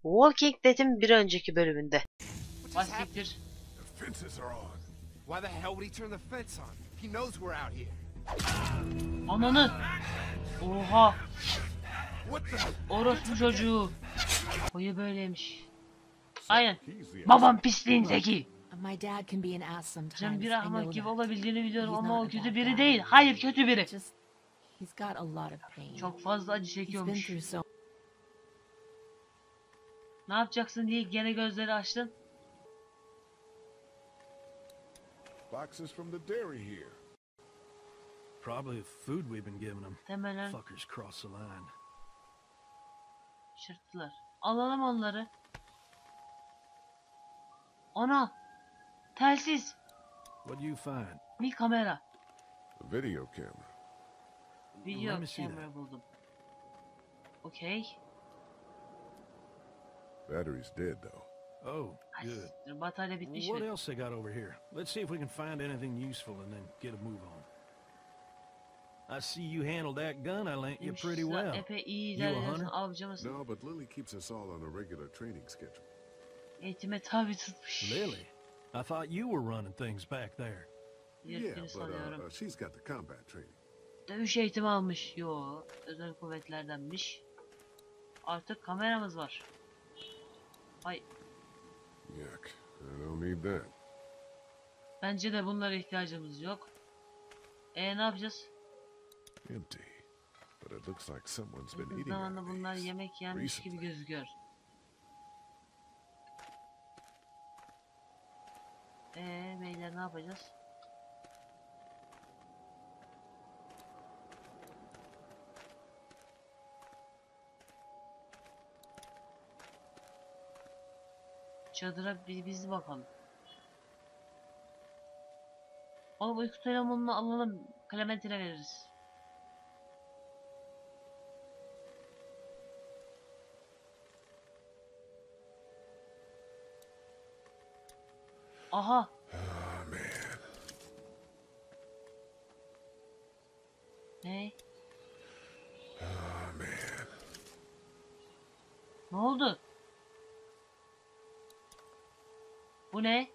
Walking Dead'in bir önceki bölümünde. Siktir. The fences are on. Why the hell would he turn the fence on? He knows we're out here. Ananı. Oha. What the? Orospu çocuğu. Oyu böyleymiş. Aynen. Babam pisliğin zeki. My dad can be an ass sometimes. Sen bir I ahmak know gibi that. olabildiğini biliyorum He's ama not o a kötü bad biri guy. değil. Hayır, kötü biri. Just he's got a lot of pain. Çok fazla acı He's been çekiyormuş. through so. Ne yapacaksın diye gene gözleri açtın. Boxes from the dairy here. Probably the food we've been giving them. Temelen Fuckers cross the line. şırttılar. Alalım onları. Ana. Telsiz. What do you find? Bir kamera. A video camera. Video Let me see kamera buldum. Okey. Battery's dead though. Oh, Ay, good. siktir, batarya bitmiş What mi? else they got over here? Let's see if we can find anything useful and then get a move on. I see you handled that gun I lent you Demiş, pretty "Sen well. epey iyi You a ilerliyorsun, hunter? avcı mısın? No, but Lily keeps us all on a regular training schedule. Eğitime tabi tutmuş. Lily, I thought you were running things back there. Yeah, Yırtını but sanıyorum. she's got the combat training. Dövüş eğitimi almış. Yo, özel kuvvetlerdenmiş. Artık kameramız var. Ay, Yuck. I don't need that. bence de bunlara ihtiyacımız yok. Ne yapacağız? Empty. But it looks like someone's been Yakın eating out zamanda of bunlar these yemek yenmiş gibi recently. gözüküyor. Beyler ne yapacağız? Çadıra biz bakalım. Oğlum uyku telefonunu alalım. Clementine'e veririz. Aha. Oh man. Ne? Oh man. Ne oldu? Bu ne?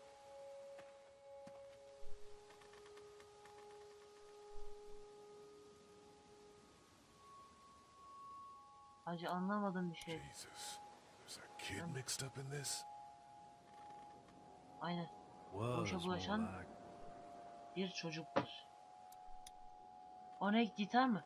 Hacı anlamadım bir şey. Jesus. There's a kid mixed up in this? Aynen. Was Boşa more bulaşan like. bir çocuktur. O ne, gitar mı?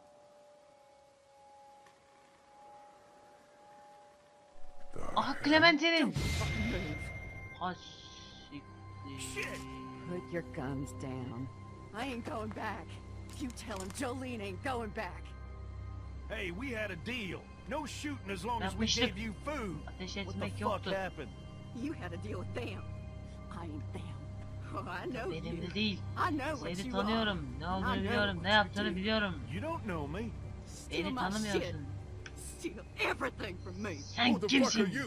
The Aha, hell? Clementine'in. Ha siktir. Put your guns down. I ain't going back. You tell him Jolene ain't going back. Hey, we had a deal. No shooting as long as we Yapmıştık. gave you food. Ateş What the etmek fuck yoktu. happened? You had a deal with them. I ain't them. Oh, I know Benim you. de değil. I know what Seni you are. tanıyorum. Ne olduğunu I know biliyorum. Ne what you yaptığını do. biliyorum. You don't know me. Steal Beni my tanımıyorsun. shit. Steal everything from me. Sen Who the fuck are kimsin? you?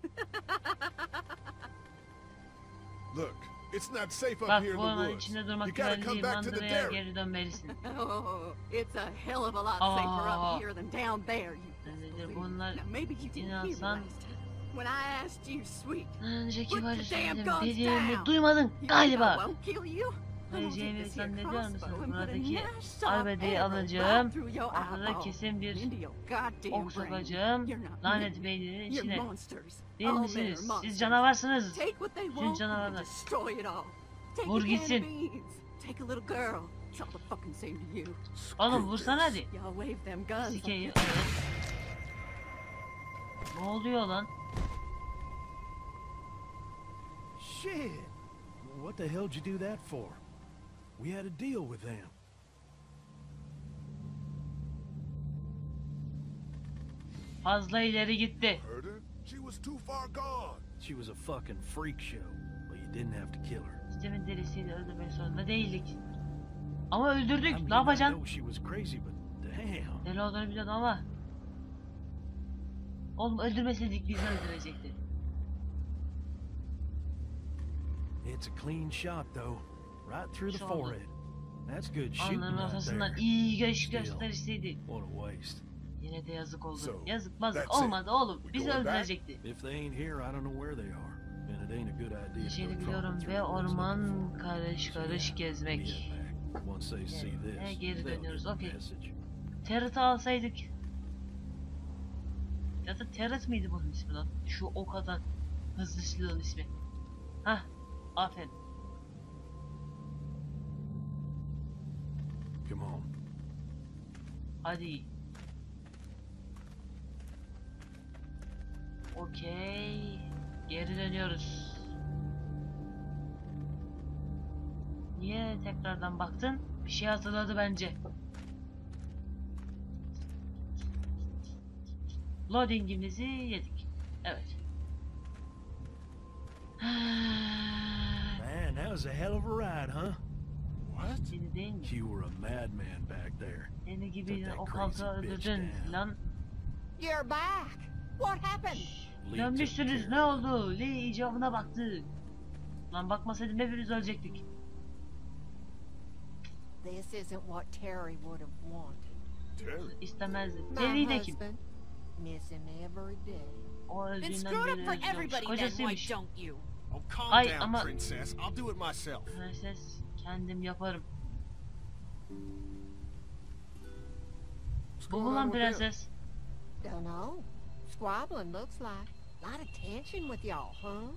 Look, it's not safe up Bak here in bu the alanın woods. içinde You durmak gotta güvenli come değil. back to the Mandıraya dairy. geri dönmelisin. Oh, it's a hell of a lot safer up here than down there, you best Nedir believe. bunlar? Now, maybe you didn't hear me İnansan- last time. When I asked you, sweet, Önceki put var the damn söyledim. guns Dediğimi down. duymadın You think I galiba. won't kill you? I'm gonna Vereceğimi take this here zannediyor musun? crossbow and put a Buradaki nice sharp arbedeyi arrow alacağım. right through your Ortada eyeball kesin bir into your goddamn ok brain. sokacağım. You're not Lanet human. beyninin You're içine. monsters. Değil All men misiniz? are monsters. Siz canavarsınız. Take what they Bütün want and canavarlar. destroy it all. Take Vur a can gitsin. of beans. Take a little girl. It's all the fucking same to you. Oğlum Screw vursana this. hadi. Y'all wave them guns. like Sikeyim. this. Ne oluyor lan? Shit. What the hell'd you do that for? We had a deal with them. Fazla ileri gitti. Heard her? She was too far gone. She was a fucking freak show, but you didn't have to kill her. Sistemin delisiyle öldürmek zorunda değildik. Ama I öldürdük. mean, Ne I yapacaksın? know she was crazy, but damn. Deli olduğunu biliyordum ama. Oğlum öldürmeseydik bizi öldürecekti. It's a clean shot though, right through the Şu oldu. forehead. That's good shooting Alnının right ortasından there. iyi Still. gösterisiydi. What a waste. Yine de yazık oldu. So, Yazık mazık that's it. olmadı oğlum. We Bizi going back? öldürecekti. If they ain't here, I don't know where they are. And it ain't a good idea to Şeyini go biliyorum crawling ve through the woods orman looking for 'em. karış So, karış yeah, gezmek. we head back. Once they see this, Geri they'll dönüyoruz. get the Okey. message. Territ'i alsaydık. Ya da Territ miydi bunun ismi lan? Şu ok atan hızlı silahın ismi. Hah. Aferin. Come on. Hadi. Okey. Geri dönüyoruz. Niye tekrardan baktın? Bir şey hatırladı bence. Loading'imizi yedik. Evet. Man, that was a hell of a ride, huh? What? Seni değil mi? You were a madman back there. Seni gibi Took that o crazy kalta bitch öldürdün down. lan. You're back. What happened? Lee took Dönmüşsünüz, care ne of oldu? Lee icabına baktı. Lan bakmasaydım hepimiz ölecektik. This isn't what Terry would have wanted. Terry? İstemezdi. My Terry de kim? husband, miss him every day. O Then öldüğünden screw it beri up for özlüyormuş. everybody then, why Kocasıymış. don't you? Oh, calm Ay, down, ama- princess. I'll do it myself. Prenses, kendim yaparım. What's Bu going mu on lan with them? prenses? Dunno. Squabbling looks like. Lot of tension with y'all, huh?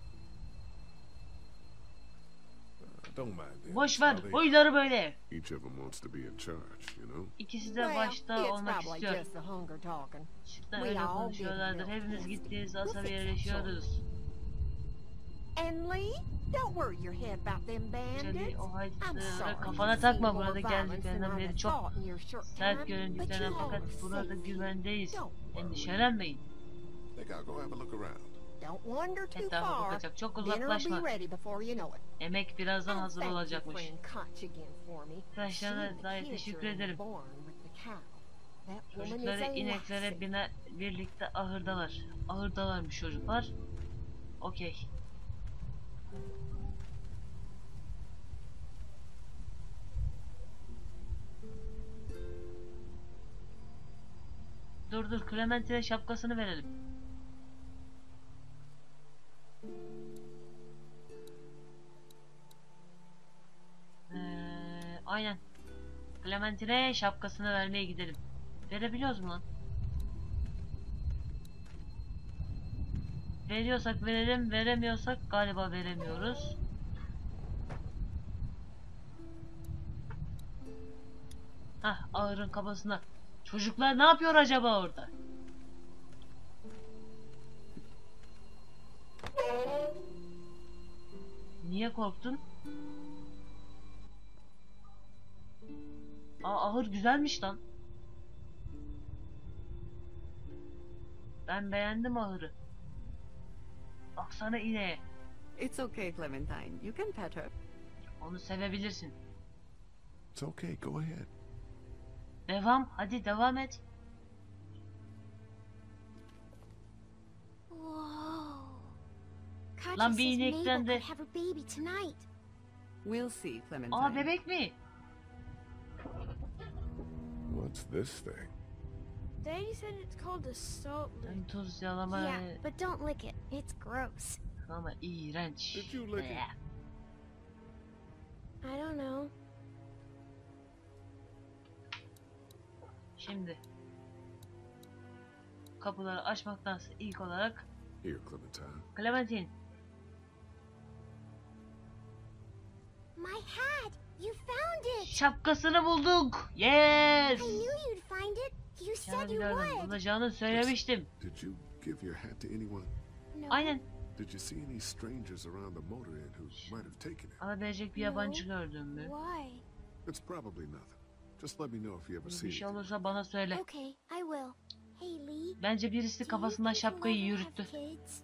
Don't mind them. Boş ver, How they- huyları böyle. Each of them wants to be in charge, you know? İkisi de Well, başta it's olmak probably istiyor. just the hunger talking. Çıkta We öyle all konuşuyorlardır. get Hepimiz milk gittiğimiz We'll fix asabi that yerleşiyoruz. And Lee, don't worry your head about them Şöyle bandits. o I'm haydutları sorry kafana you've takma, seen burada more violence geldiklerinden than I'd beri have çok thought in your short sert time, göründüklerine but you fakat all are burada safe. güvendeyiz. Don't worry. Endişelenmeyin. Think I'll go have a look around. Don't wander too Etrafa far. bakacak, çok Dinner will uzaklaşma. be ready before you know it. Yemek birazdan And hazır thank your olacakmış. friend Koch again for me. Arkadaşlarına She and the dair kids teşekkür are in the ederim. barn with the cow. That woman is Çocukları a ineklere lassie. birlikte ahırdalar. Ahırdalarmış çocuklar. Okey. Dur Clementine'e şapkasını verelim. Aynen. Clementine'e şapkasını vermeye gidelim. Verebiliyoruz mu lan? Veriyorsak verelim, veremiyorsak galiba veremiyoruz. Hah, ağırın kafasına. Çocuklar ne yapıyor acaba orada? Niye korktun? Ahır güzelmiş lan. Ben beğendim ahırı. Baksana ineğe. It's okay, Clementine. You can pet her. Onu sevebilirsin. It's okay, go ahead. Devam, hadi devam et. Whoa. Lan Katya bir says inekten Mabel de- could have a baby tonight. We'll see, Clementine. Aa, bebek mi? What's this thing? Daddy said it's called a salt lick. Ben tuz yalama Yeah, but don't lick it. It's gross. ama iğrenç. Did you lick it? Bleh. I don't know. Şimdi kapıları açmaktansa ilk olarak Here, Clementine. Clementine. My hat! You found it! Şapkasını bulduk. Yes. I knew you'd find it. You said you Canım would. bulacağını söylemiştim. Did you give your hat to anyone? No. Aynen. Did you see any strangers around the motor inn who might have taken it? Alabilecek bir yabancı gördün mü? Why? It's probably nothing. Just let me know if you ever see Bir şey anything. olursa bana söyle. Okay, I will. Hey Lee. Bence birisi do you kafasından think you'll şapkayı ever have yürüttü. kids?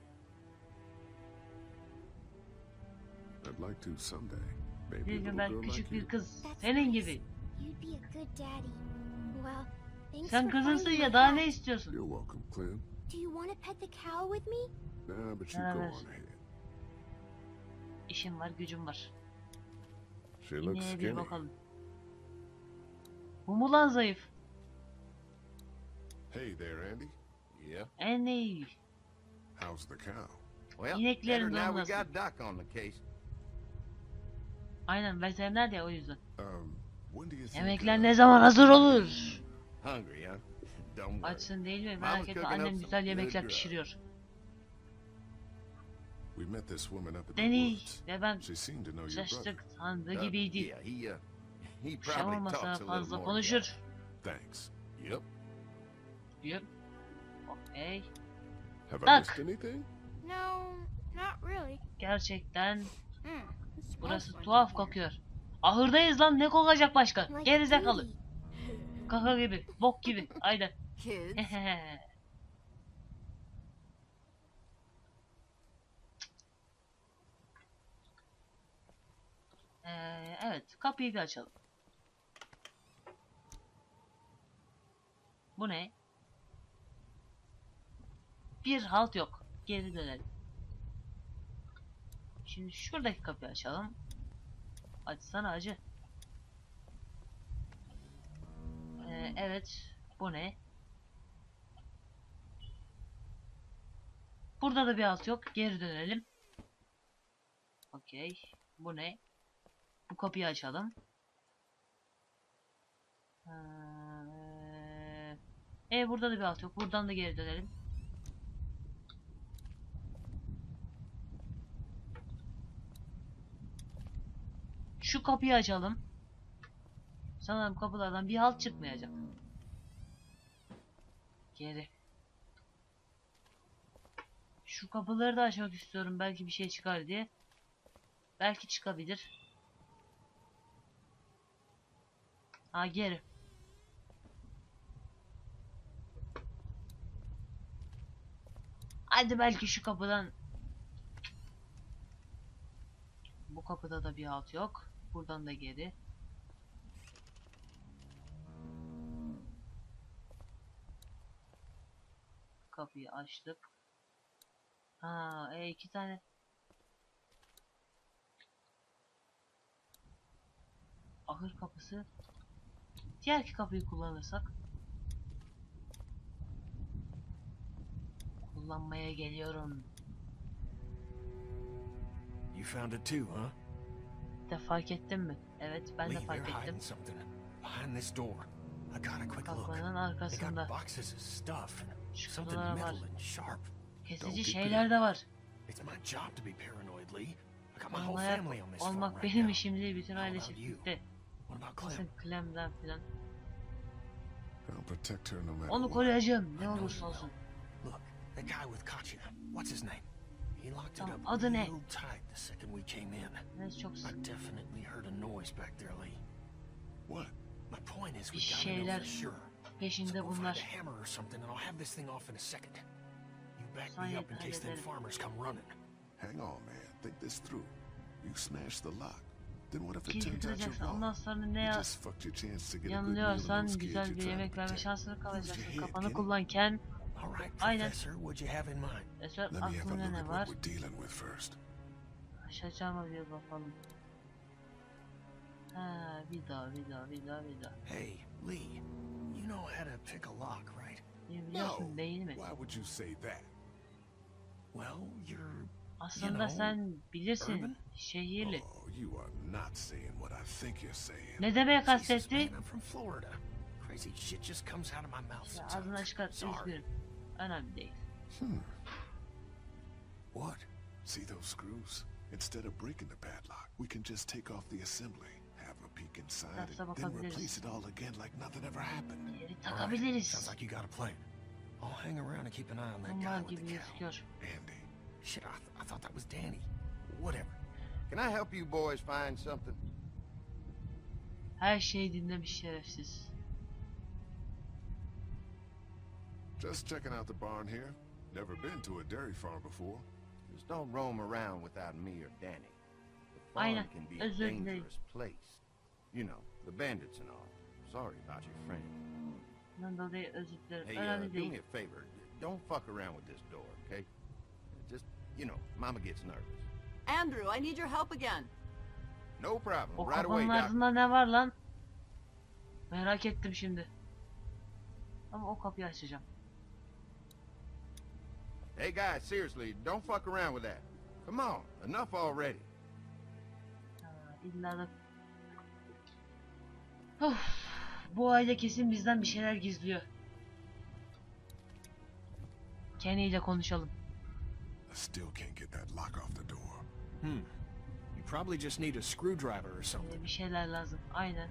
I'd like to someday. Maybe Bir a gün little ben girl küçük like bir you. kız. That's Senin nice. gibi. You'd be a good daddy. Well, thanks Sen for kızınsın finding ya, my daha hat. ne istiyorsun? You're welcome, Clem. Do you want to pet the cow with me? Nah, but you go Evet. on ahead. İşim var, gücüm var. She looks İneğe bir skinny. bakalım. Bu mu lan zayıf? Hey there, Andy. Yeah. En iyi. How's the cow? Well, İneklerin better now durumu we nasıl? got Doc on the case. Aynen veteriner ya o yüzden. When do you think? Yemekler ne zaman hazır olur? Hungry, huh? Don't worry. Açsın değil mi? Mama's Merak etme, cooking up annem some güzel good yemekler grub. pişiriyor. We met this woman up in the Danny woods. ve ben She seemed to know your brother. şaştık sandığı Yeah, gibiydi. he Kuşam probably olmasa talks a little fazla more. konuşur. Thanks. Yep. Yep. Okey. Have Duck. I missed anything? No, not really. Gerçekten Hmm, it smells burası funny tuhaf here. kokuyor. Ahırdayız lan, ne kokacak başka? Like Gerizekalı. duty. Kaka gibi, bok gibi. Aynen. Kids, Evet, kapıyı bir açalım. Bu ne? Bir halt yok. Geri dönelim. Şimdi şuradaki kapıyı açalım. Açsana acı. Evet. Bu ne? Burada da bir halt yok. Geri dönelim. Okey. Bu ne? Bu kapıyı açalım. Burada da bir alt yok. Buradan da geri dönelim. Şu kapıyı açalım. Sanırım kapılardan bir halt çıkmayacak. Geri. Şu kapıları da açmak istiyorum. Belki bir şey çıkar diye. Belki çıkabilir. Ha, geri. Hadi belki şu kapıdan. Bu kapıda da bir halt yok. Buradan da geri. Kapıyı açtık. Ha, iki tane. Ahır kapısı. Diğer iki kapıyı kullanırsak. Kullanmaya geliyorum. You found it too, huh? De fark ettin mi? Evet, ben de Lee, fark they're ettim. hiding something behind this door. I got a quick look. Kapının They got arkasında boxes of stuff and Şu something kutular var. metal and sharp. Kesici get şeyler bit. de var. It's my job to be paranoid, Lee. I got my whole Paranoyak family on this phone olmak right benim now. işim değil, bütün aile How about you? çiftlikte. What about Clem? Nasıl Clem'den filan. I'll protect her no matter Onu what. koruyacağım, I ne know olursa you olsun. will. Look, that guy with Katya, what's his name? He locked it Tamam, up adı ne? real tight the second we came in. Neyse, çok I definitely heard a noise back there, Lee. What? My point is Bir we gotta know şeyler for sure. So peşinde go find bunlar. a hammer or something and I'll have this thing off in a second. You back Sana me up in case them hallederim. farmers come running. Hang on, man. Think this through. You smashed the lock. Then what if it Kilidi turns out you're kıracaksın, wrong? ondan sonra ne You ya? just fucked your chance to get a good meal and Yanılıyorsan those kids güzel you're bir trying to yemek verme protect. şansını Use kalacaksın. your head, Kafanı Kenny. kullanken. All right, Aynen. Professor, what'd you have in mind? Esra, Let me have a aklında look ne at var? what we're dealing with first. Açacağım bir bakalım. Ha, bir daha. Hey, Lee, you know how to pick a lock, right? Biliyorsun değil mi? Why would you say that? Well, you're Aslında know, sen bilirsin, urban? şehirli. Oh, you are not saying what I think you're saying. Ne demeye Jesus, man, kastetti? I'm from Florida. Crazy shit just comes out of my mouth Ya, sometimes. ağzına çıkarttı, Sorry. üzgünüm. Önemli değil. What? See those screws? Instead of breaking the padlock, we can just take off the assembly, have a peek inside, That's and then bakabiliriz. replace it all again like nothing ever happened. Geri All right, takabiliriz. sounds like you got a plan. I'll hang around and keep an eye on that Bunlar guy with gibi the cow. gözüküyor. Andy, Shit, I thought that was Danny. Whatever. Can I help you boys find something? Her şeyi dinlemiş şerefsiz. just checking out the barn here. Never been to a dairy farm before. Just don't roam around without me or Danny. The farm Aynen, can be a özür dilerim. dangerous place. You know, the bandits and all. Sorry about your friend. Bundan dolayı özür dilerim. Hey, Önemli do me değil. a favor. Don't fuck around with this door, okay? Just, you know, Mama gets nervous. Andrew, I need your help again. No problem. O Right away, kafanın Doc. ardında ne var lan? Merak ettim şimdi. Ama o kapıyı açacağım. Hey guys, seriously, don't fuck around with that. Come on, enough already. Ha, illa da... Of, bu aile kesin bizden bir şeyler gizliyor. Kenny ile konuşalım. I still can't get that lock off the door. You probably just need a screwdriver or something. Bir şeyler lazım. Aynen.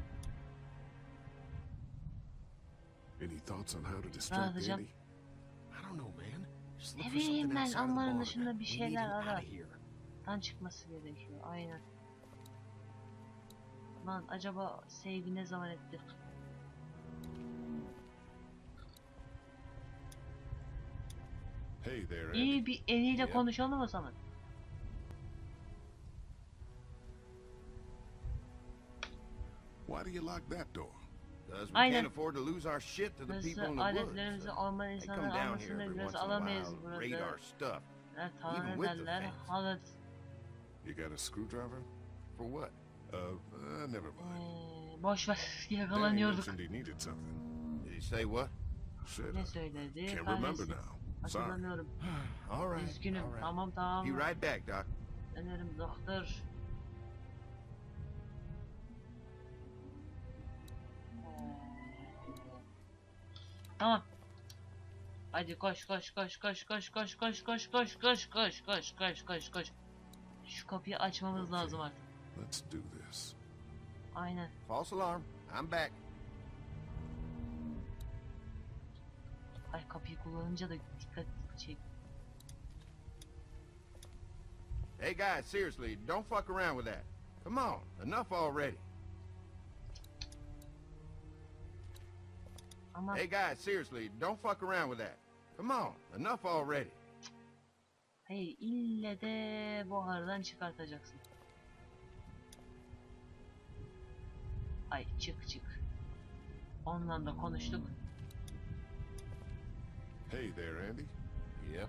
Any thoughts on how to Ne distract yapacağım? Andy? I don't know, man. Just look Ne for bileyim something ben, outside of the Alman'ın bar. dışında bir We need şeyler him ara. out of here. Dan çıkması gerekiyor. Aynen. Lan acaba save'i ne zaman etti? Hey there, Andy. İyi bir eliyle Yep. konuşalım o zaman. Why do you lock that door? Because we Aynen. can't afford to lose our shit to the people Burası in the woods. aletlerimizi Alman They come insanlar down here almasını every bekliyoruz. once in a Alamayız while, raid burada. our stuff. Evet, talan even with the ederler. fence. Halat. You got a screwdriver? For what? Never mind. Boş ver. Danny Yakalanıyorduk. mentioned he needed something. Did he say what? Said, Ne söyledi? can't remember Kahretsin. now. Sorry. Hatırlamıyorum. All right. Üzgünüm. all right. Tamam tamam. Be right back, Doc. Dönerim doktor. Tamam. Hadi koş koş koş koş koş koş koş koş koş koş koş koş koş koş koş. Şu kapıyı açmamız lazım artık. Let's do this. Aynen. False alarm. I'm back. Ay, kapıyı kullanınca da dikkat çek. Hey guys, seriously, don't fuck around with that. Come on, enough already. Ama Hey guys, seriously, don't fuck around with that. Come on, enough already. hey, ille de buhardan çıkartacaksın. Ay, çık çık. Onunla da konuştuk. Hey there, Andy. Yep.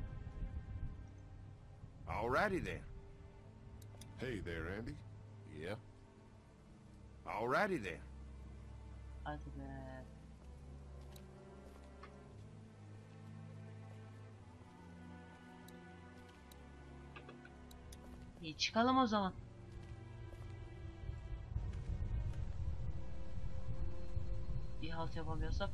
Alrighty then. Hey there, Andy. Yep. Alrighty then. Hadi be. İyi, çıkalım o zaman. Bir halt yapamıyorsak.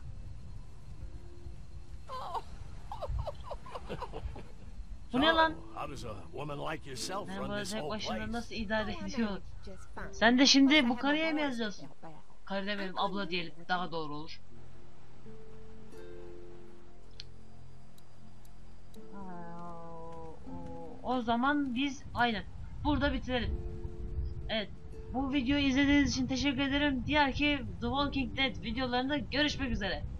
Bu ne lan? How does a woman like yourself Ben run böyle this tek whole başına place? nasıl idare Oh, I ediyorum? managed just fine. Sen de şimdi Of bu course, I karıya have mı my boys yazıyorsun? help out. Karı demeyelim, abla diyelim. Daha doğru olur. O zaman biz aynen burada bitirelim. Evet. Bu videoyu izlediğiniz için teşekkür ederim. Diğer ki The Walking Dead videolarında görüşmek üzere.